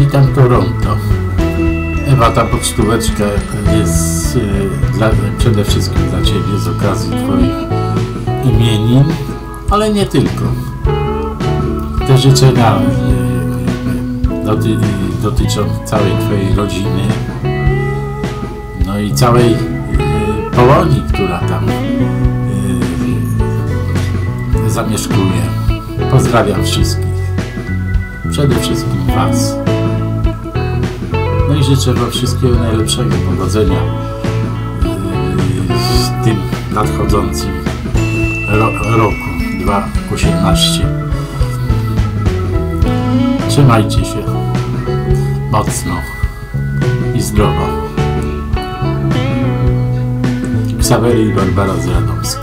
Witam Toronto. Ewa, ta pocztóweczka jest przede wszystkim dla Ciebie z okazji Twoich imienin, ale nie tylko. Te życzenia dotyczą całej Twojej rodziny, no i całej Polonii, która tam zamieszkuje. Pozdrawiam wszystkich, przede wszystkim Was. No i życzę Wam wszystkiego najlepszego, powodzenia w tym nadchodzącym roku 2018. Trzymajcie się mocno i zdrowo. Ksawery i Barbara z Radomska.